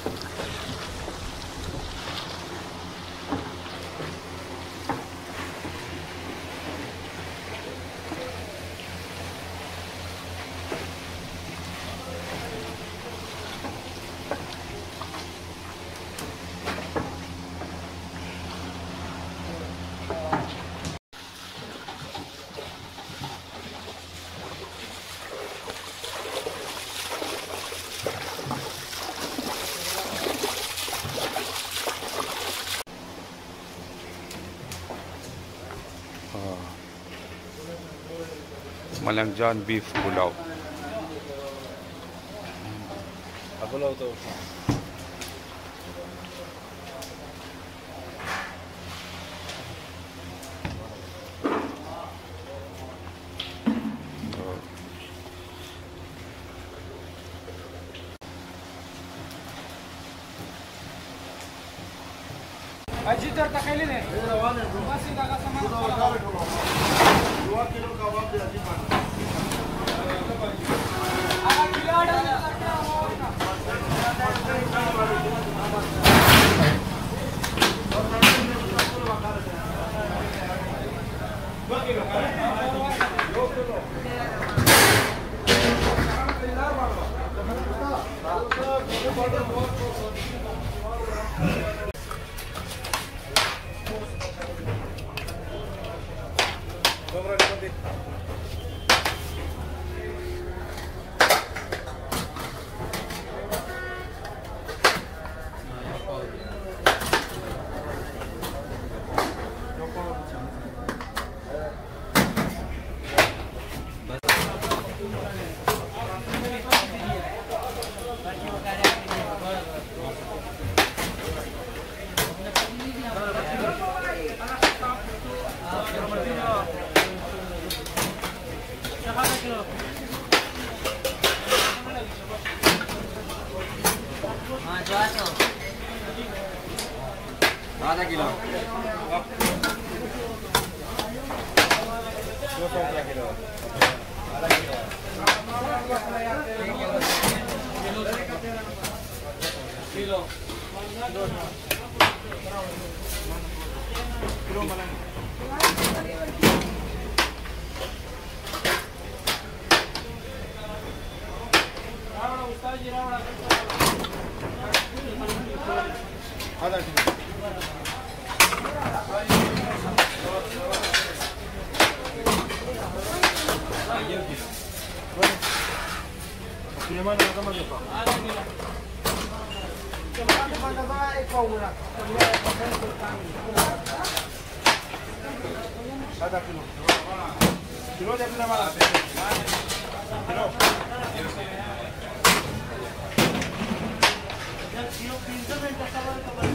Malangjaan beef pulao. Pulao to. Aji तर टाकायले नाही. बस जागा सामान. 2 किलो कबाब दे अजी पान. आधा किलो ऑर्डर करता हूं. आधा किलो 200 किलो आधा किलो किलो किलो मलन आधा kilo Suleman ada mana Pak? Ada ni lah. Cepat mana saya kau nak? Ada kilo. Kilo dia bila mana? Kilo. Kilo 15 minit sabar kabar.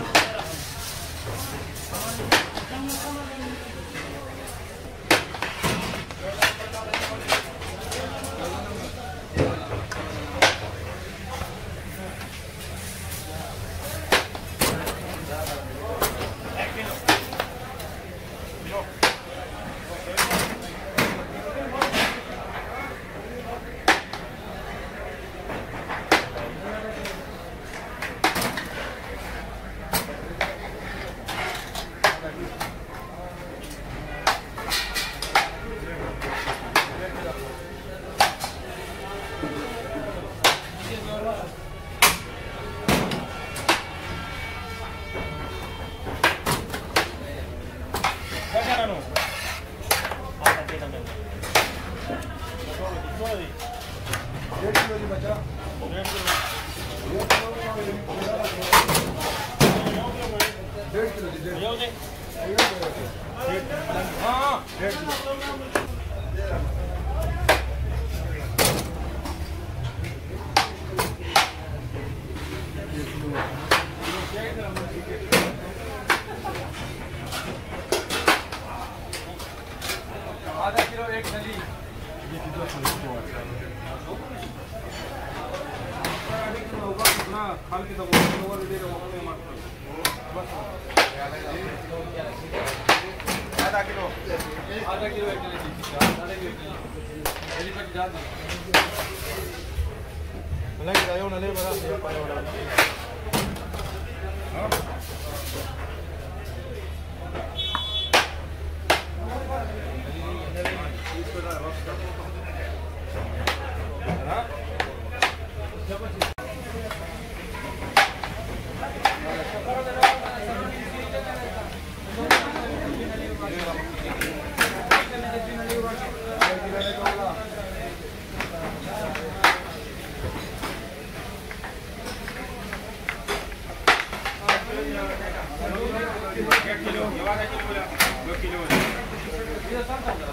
आधा kilo एक थैली ये कितना ना खाल की दबो ओवर दे रहा हूं मैं बस आधा किलो एक थैली आधा किलो थैली पर जा दो लगे जाओ ना ले बड़ा पाए वाला किलो ये वाला किलो बोला 2 किलो ये सब था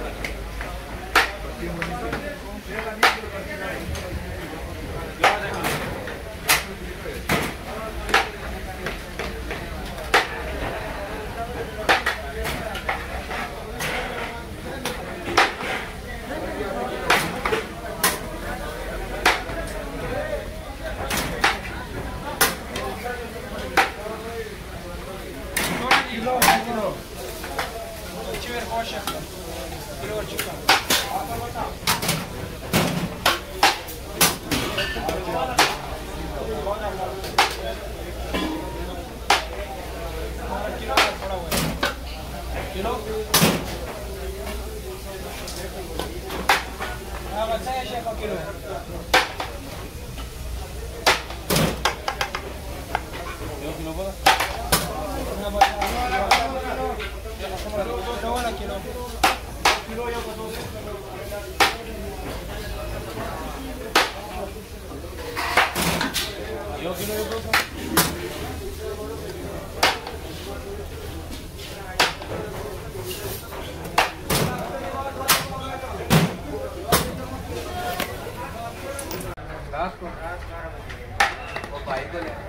वो भाई को ले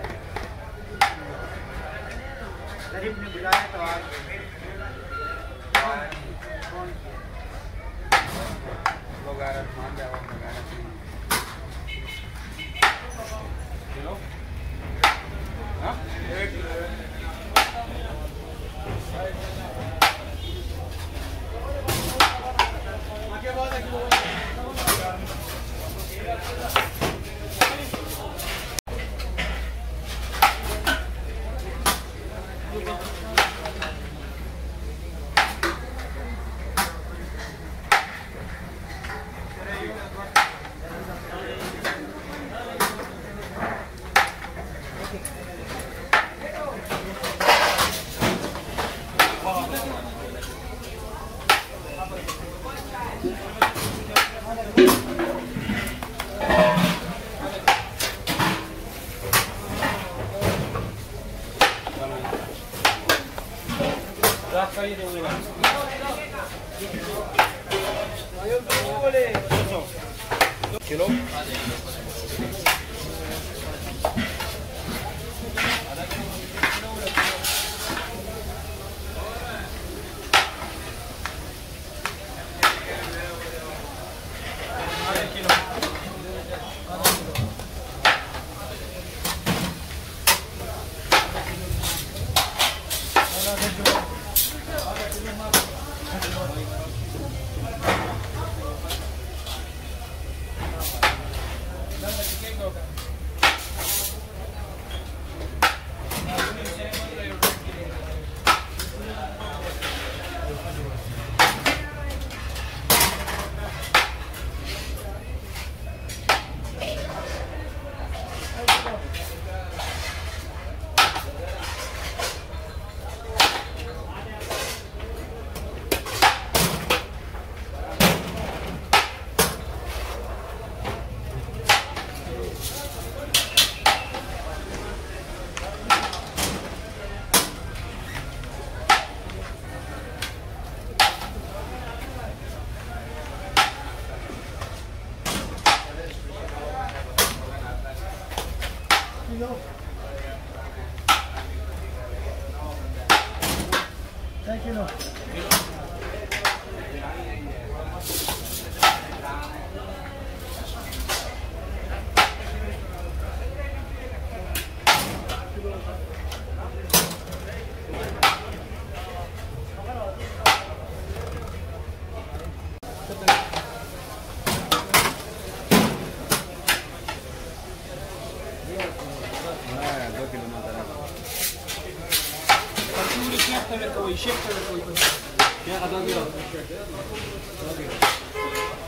गरीब ने बुलाया तो आज लोग आ रहे मान जाओ किलो हाँ आगे बहुत है किलो किलो Thank you. Шеф,